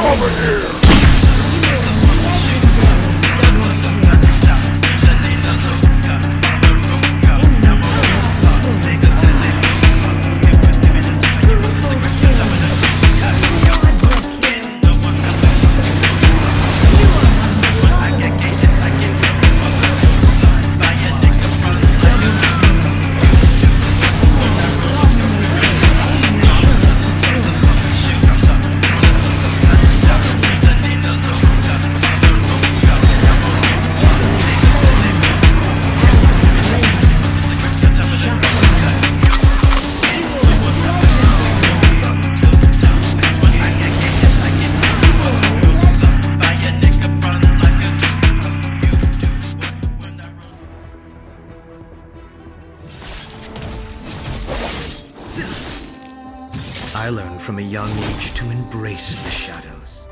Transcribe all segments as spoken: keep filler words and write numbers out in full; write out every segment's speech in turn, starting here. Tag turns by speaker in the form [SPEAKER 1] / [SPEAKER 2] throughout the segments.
[SPEAKER 1] Come over here!
[SPEAKER 2] I learned from a young age to embrace the shadows.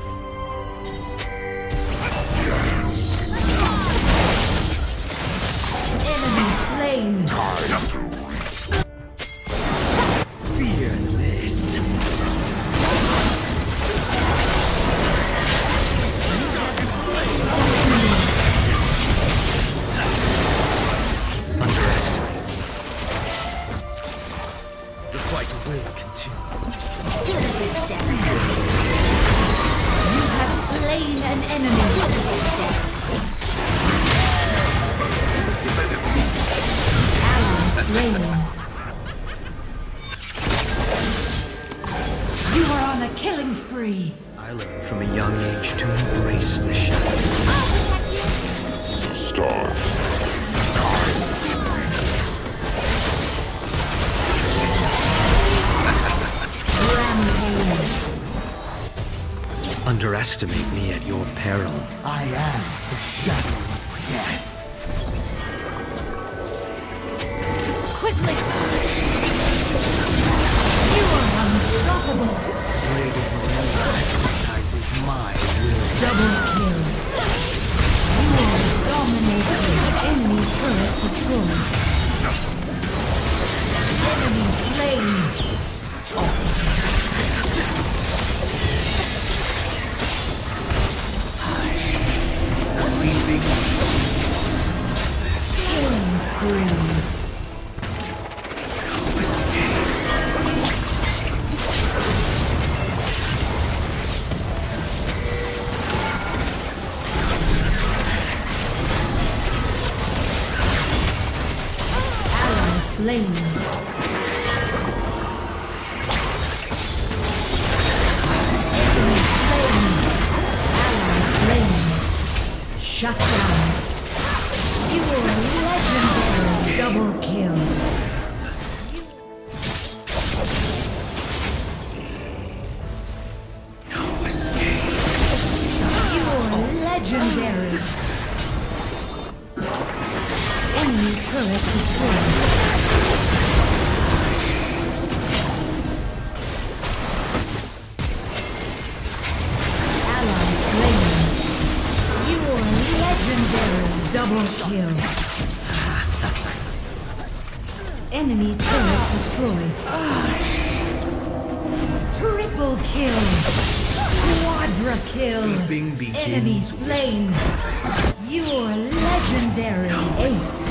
[SPEAKER 3] Enemy slain.
[SPEAKER 2] Fear this. Underestimate. The fight will continue.
[SPEAKER 3] You have slain an enemy. Ally slain. You are on a killing spree.
[SPEAKER 2] I learned from a young age to embrace the shadows.
[SPEAKER 1] Start.
[SPEAKER 2] Underestimate me at your peril.
[SPEAKER 4] I am the shadow of death.
[SPEAKER 3] Quickly! You are unstoppable.
[SPEAKER 4] Blade of Miranda exercises my will.
[SPEAKER 3] Double kill. You are dominating. Enemy turret destroyed. Enemy slain. Killing spree. Slain. Enemy slain. Ally slain. Shut down. You are legendary. Double kill.
[SPEAKER 2] No escape.
[SPEAKER 3] You are legendary. Enemy turret destroyed. Double kill. Enemy turret destroyed. Triple kill. Quadra kill.
[SPEAKER 2] Bing begins.
[SPEAKER 3] Enemy slain. You're legendary ace.